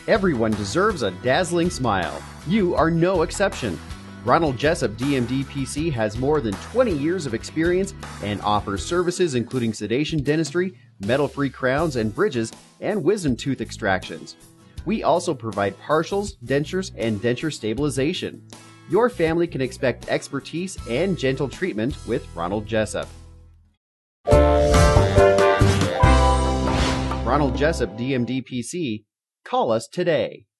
Everyone deserves a dazzling smile. You are no exception. Ronald Jessup DMD PC has more than 20 years of experience and offers services including sedation dentistry, metal-free crowns and bridges, and wisdom tooth extractions. We also provide partials, dentures, and denture stabilization. Your family can expect expertise and gentle treatment with Ronald Jessup. Ronald Jessup DMD PC. Call us today.